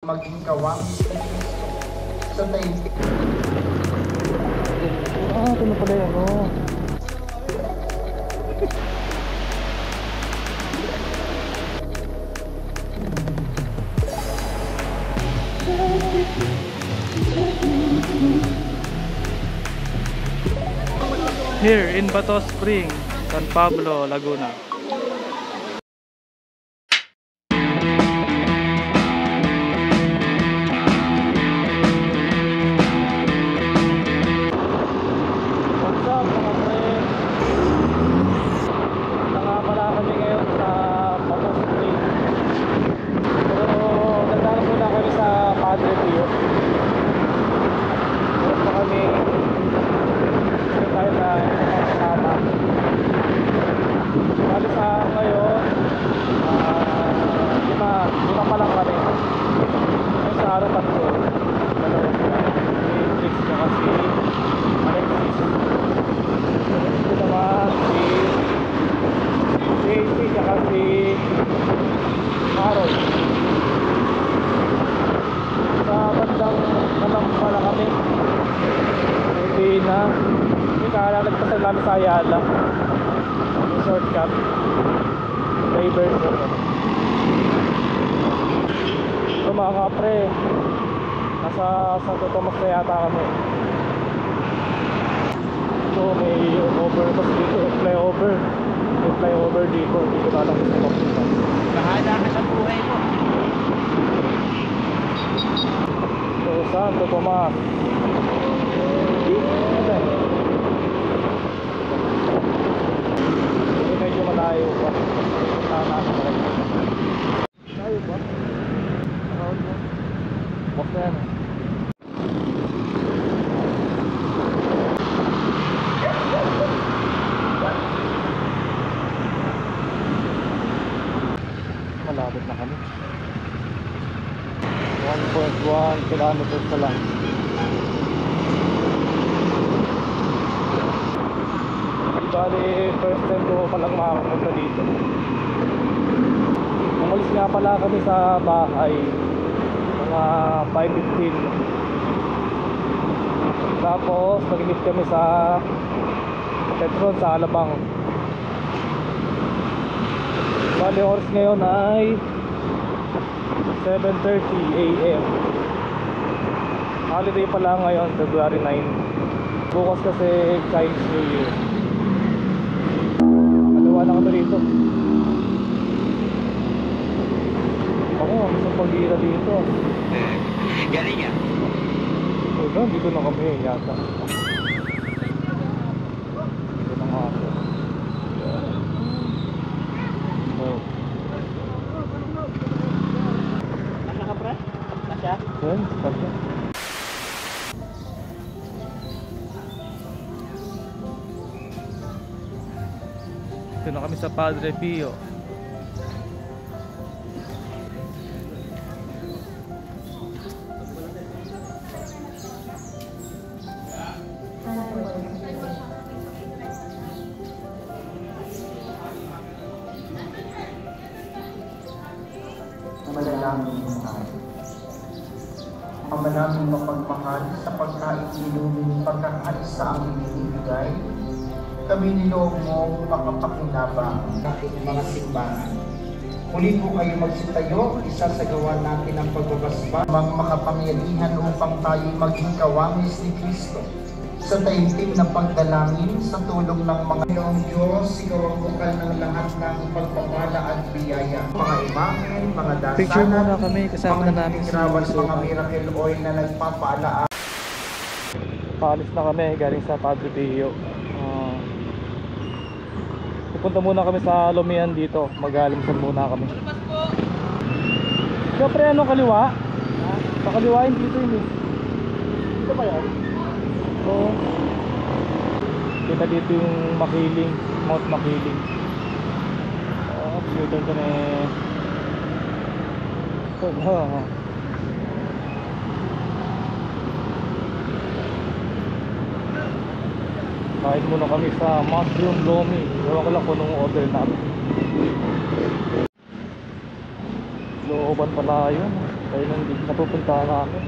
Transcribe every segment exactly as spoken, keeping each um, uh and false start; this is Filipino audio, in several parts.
maging kawang sa taintik. Ah, ito na pala yan, oh. Here in Bato Spring, San Pablo, Laguna. Nagpasal namin sa Ayala, shortcut labor po. So mga kapre, nasa Santo Tomas na yata kami. So may overpass dito, flyover may flyover dito, hindi ko na alam kung saan mapunta. Bahala ka sa buhay mo. So Santo Tomas, medyo malayo pa. Sana ako malayo. Malayo pa? Around mo? Bok na yan. Malapit na kami. one point one kilometers pa lang. Bali, first time ko palang makapunta dito. Umalis nga pala kami sa bahay mga five fifteen. Tapos nag-meet kami sa Petron sa Alabang. Bali, oras ngayon ay seven thirty a m Holiday pala ngayon, February nine. Bukas kasi Chinese New Year. Wala kami rito. Ako, gusto pag-ira dito. Galing yan. Wala, dito na kami yata. Dito na nga ako. Oh. Nasa ka, pre? Nasa? Yan, kasya. Dito na kami sa Padre Pio. Manalangin tayo. Ama namin mapagmahal, sa pagkain-inuming pagkakalis sa aming ibigay, kami niloob mo makapakinabang sa mga simbahan. Muli po kayo magsitayo, isasagawa natin ang pagbabasba ng makapangyarihan upang tayo maging kawangis ni Kristo. Sa taimtim na pagdalangin, sa tulong ng mga Panginoong Diyos, ikaw ang bukal ng lahat ng pagpapala at biyaya. Mga imahen, mga dasalan, Picture muna kami, kasama na namin si mga Luso. mga miracle oil na nagpapaalaan. Paalis na kami galing sa Padre Pio. Uh, pupunta muna kami sa Lumian dito. Mag-alimsan muna kami. Siyempre, ano kaliwa? Ha? Sa kaliwain dito yun eh. Ito ba yan? Oo. Kita dito yung Makiling, Mount Makiling. Oh, siyempre ito na eh. Ito ba? Kain muna kami sa mushroom lomi. Ewan ko lang kung anong order namin. Looban pala yun. Kaya nang hindi napupuntahan namin.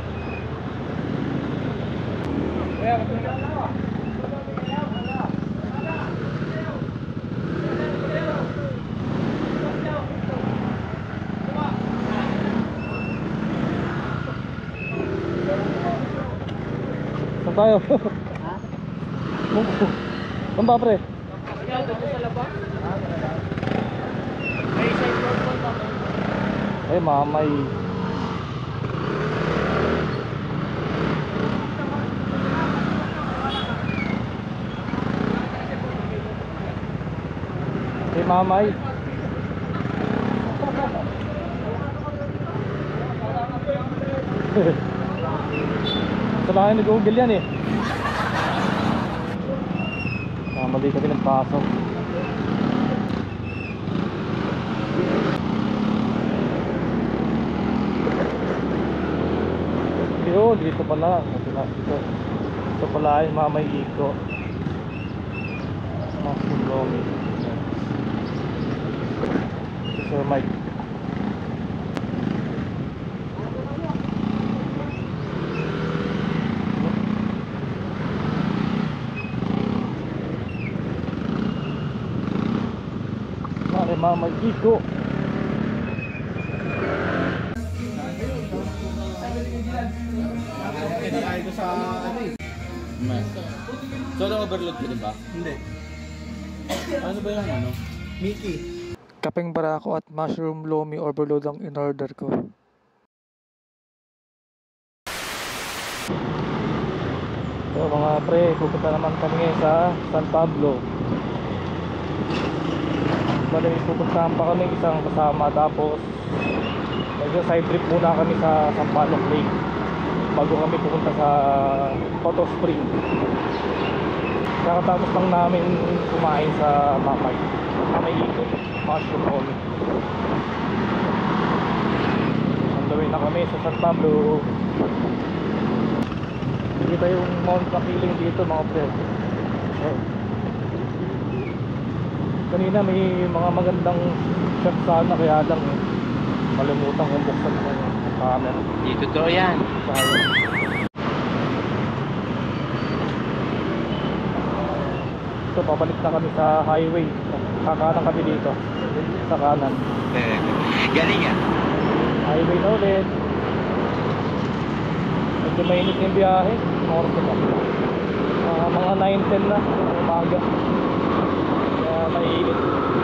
Saan tayo? Ha? Saan ba pre? Ikaw, dito sa labas? May side road po ba? Ay mamay. Ay mamay. Salahin ni Google yan eh. Ah, mali kami nagpasok. Yun, dito pala. Dito, dito pala yung mamay iko. Mushroom Lomi. Si Sir Mike. Mare mamay iko. Kinakain ko sa ano eh. Solo overload ka ba? Hindi. Ano ba yung ano? Mickey. Kapeng barako at mushroom lomi overload ang in-order ko. So mga pre, pupunta naman kami ngayon sa San Pablo. Bali, pupuntahan pa kami isang kasama, tapos medyo side trip muna kami sa Sampaloc Lake bago kami pupunta sa Photo Spring. Kakatapos lang namin kumain sa Mamay Mamay Iko Mushroom Lomi. On the way na kami sa San Pablo. Nakikita yung Mount Makiling dito mga pre. So, kanina may mga magandang shot sana, kaya lang eh, malimutan kong buksan ng camera. Di totoo yan. Sayang. So pabalik na kami sa highway. Kakanan kami dito sa kanan. Galing ah. Highway na ulit. Medyo mainit yung biyahe. Mga oras na ba? Uh, mga nine ten na umaga. Kaya mainit.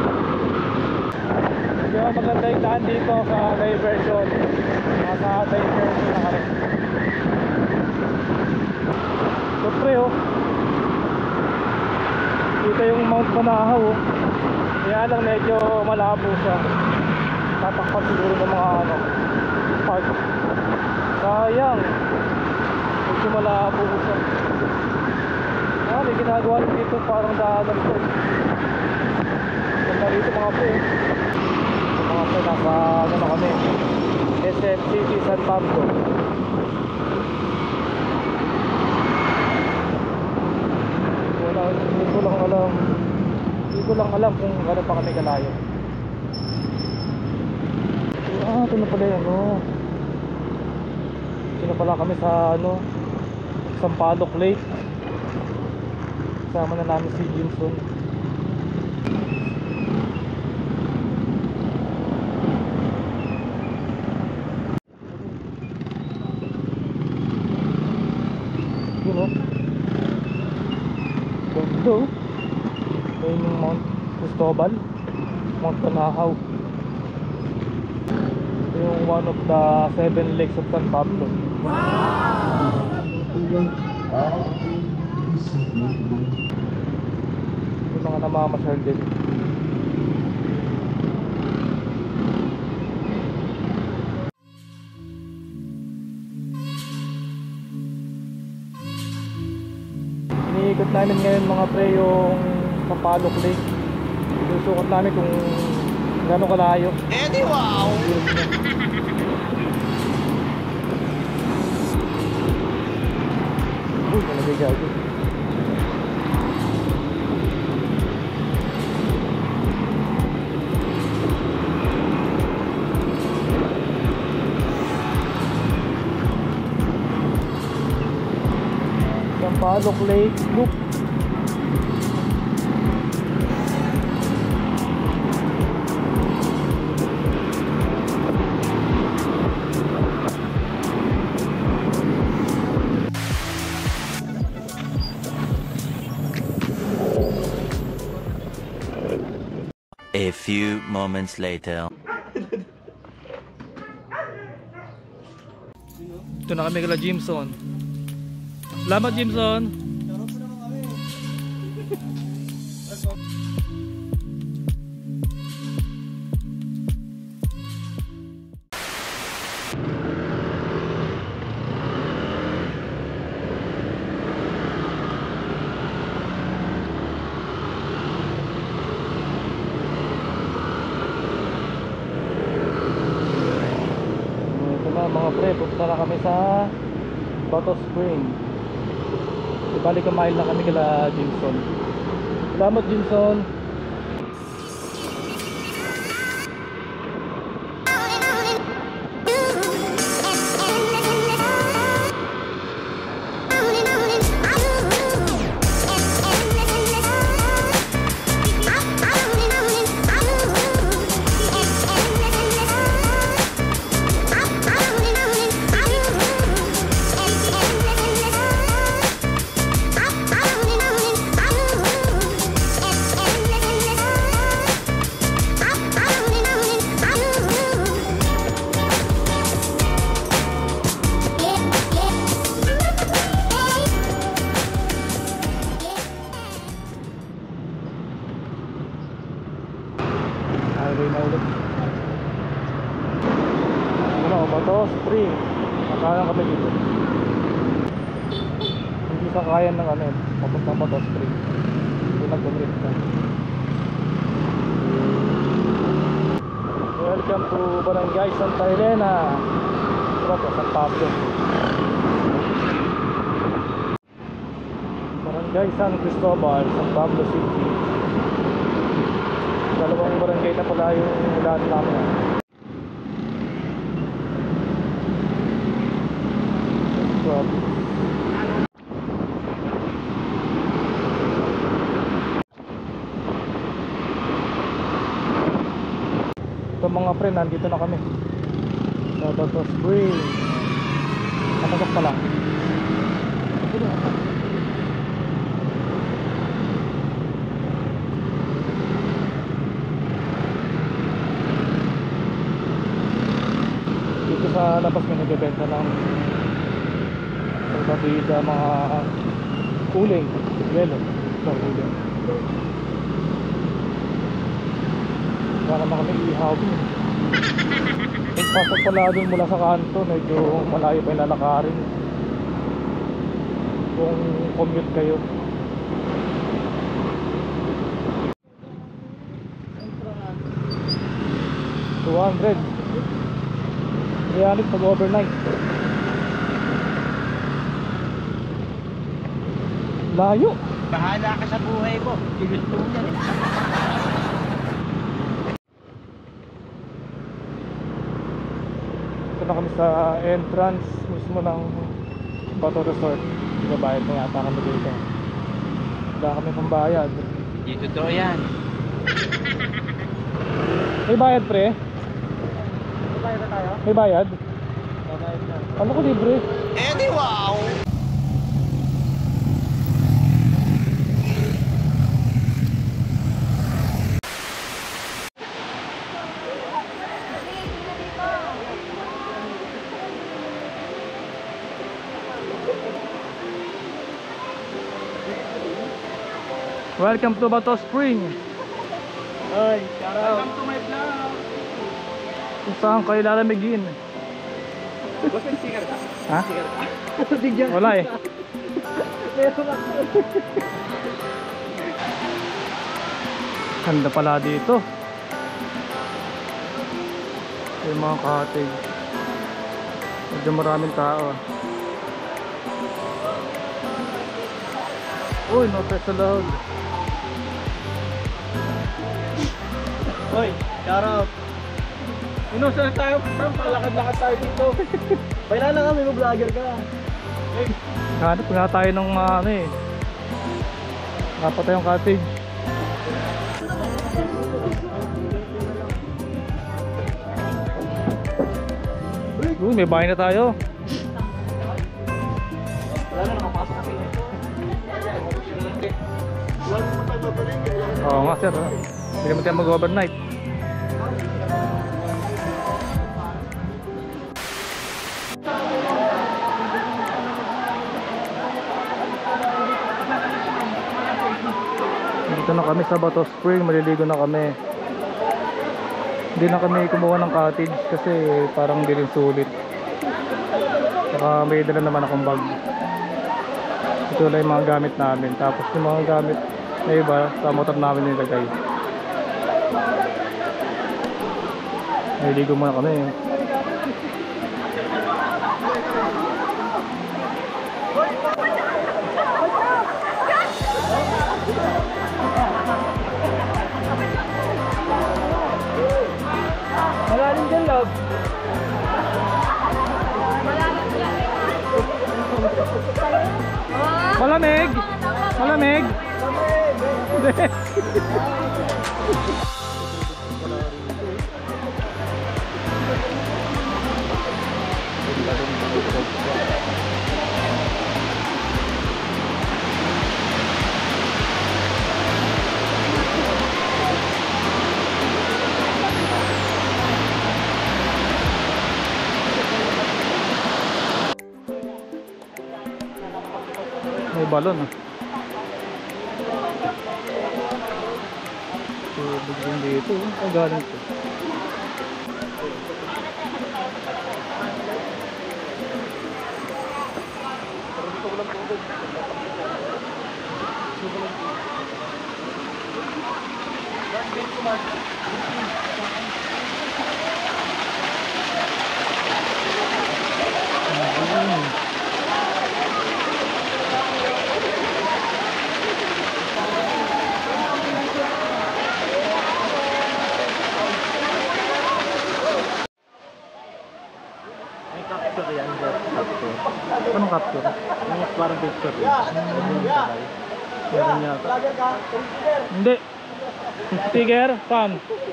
Kaya maganda yung daan dito sa diversion. Nasa diversion na kami. So pre oh, dito yung Mount Manahaw oh. Kaya lang medyo malabo siya. Tatakpan siguro ng mga ano, park. Sayang, medyo malabo siya. Ah, may ginagawa rin dito parang daanan ko. Ganda dito mga pre. Mga pre, nasa ano na kami, S M City San Pablo. Wala, hindi ko lang alam Hindi ko lang alam kung gano'n pa kami kalayo. Ah, ito na pala yung ano, ito na pala kami sa ano, Sampaloc Lake. Kasama na namin si Jimson. Yun o, ganda o. Ayun yung Mount Cristobal, Mount Manahaw. Ito yung one of the seven lakes of San Pablo. Yung mga namamasyal din. Iniikot namin ngayon mga pre yung Sampaloc Lake. Susukot namin kung gano'ng kalayo. Eh di wow! Uy, nalagay gago. Palok Lake Loop. A few moments later. Ito na kami kala Jimson. Salamat Jimson. Mga pre, pupunta na kami sa Bato Spring. Ibalik a mile na kami kila Jimson. Salamat Jimson. Highway na ulit. Ano, Bato Spring. Nakalang kami dito. Hindi sa kaya ng ano, papuntang Bato Spring. Hindi nag-conrift ka. Welcome to Barangay Santa Elena. Ito po, San Pablo. Barangay San Cristobal, San Pablo City. Dalawang barangay na pala yung ulan namin. Ito mga friend, nandito na kami sa Bato Spring. Nakasok pa lang. Dito sa labas may nagbebenta ng pagkabida, mga uling, yelo. Ito, uling. Wala naman kami ihaw. Pagpasok pala dun mula sa kanto, medyo malayo pa yung lalakarin kung commute kayo. two hundred. Realit pag overnight. Layo. Bahala ka sa buhay mo. Ginusto mo yan eh. Ito na kami sa entrance mismo ng Bato Resort. Babayad na yata kami dito. Wala kami pang bayad. Hindi totoo yan. May bayad pre? May bayad na tayo? May bayad? Babayad na. Ano ko libre? Eh di wow! Welcome to Bato Spring. Ay, shout out. Welcome to my vlog. Kung saan kayo lalamigin? Boss, may sticker ka? Ha? Sticker ka? Bigyan Wala eh. Meron ako. Ganda pala dito. Yung mga cottage. Medyo maraming tao. Uy, no pets allowed. Hoy, shout out. Ano, saan tayo? Parang palakad-lakad tayo dito. Baila na kami, mag-vlogger ka. Hanap nga tayo ng mga ano eh. Dapat tayong cottage. Uy, may bahay na tayo. Wala na, nakapasok kasi. Oo nga sir, ah. Hindi naman tayo mag-overnight. Dito na kami sa Bato Spring, maliligo na kami. Hindi na kami kumuha ng cottage kasi parang hindi rin sulit. Saka may dala naman akong bag. Ito lang yung mga gamit namin. Tapos yung mga gamit na iba sa motor namin nilagay. Maliligo muna kami. Malalim dyan, love. Malamig. Malamig. May balon ah. Tubig din dito. Ang galing ito. Capture yan, capture. Anong capture? Yung parang picture yun. Meron yata. Hindi. Sticker? Saan?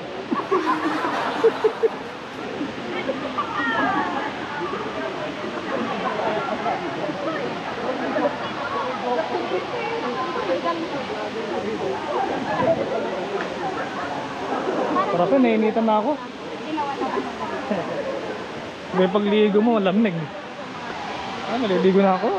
Para pa, nainitan na ako. May pagligo mo, lamig. Ah, maliligo na ako.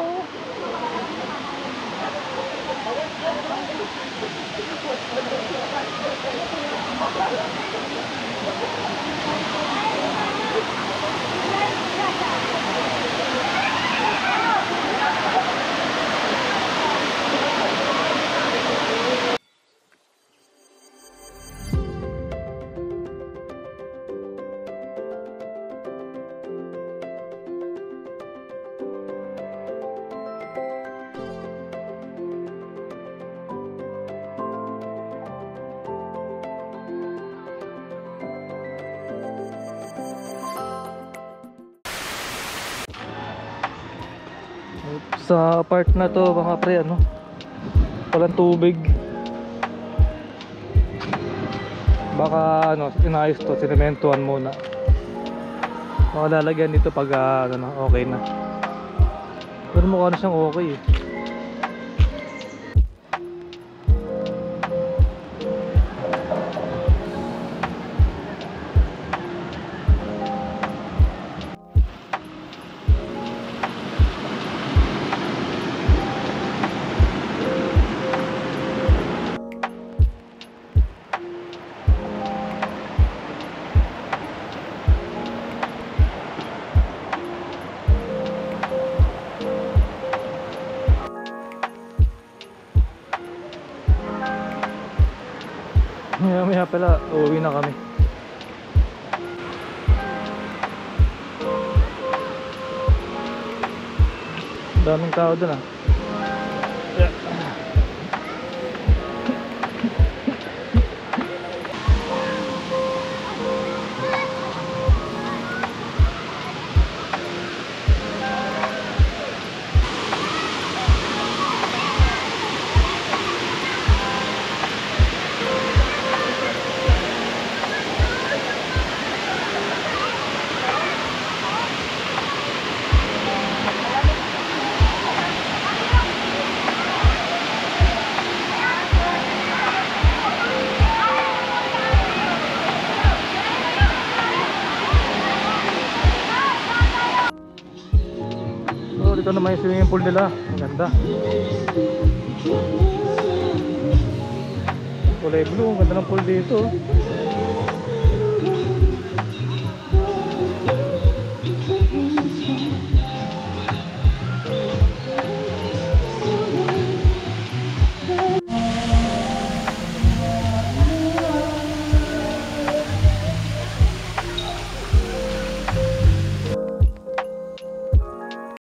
Sa part na to mga pre, ano, walang tubig. Baka ano, inayos to, sinementuhan muna. Baka lalagyan dito pag uh, ano, okay na. Pero mukha na siyang okay eh. Maya maya pala, uuwi na kami. Daming tao dun ah. Yeah. Oh, dito naman yung swimming pool nila. Ang ganda. Kulay blue, ang ganda ng pool dito.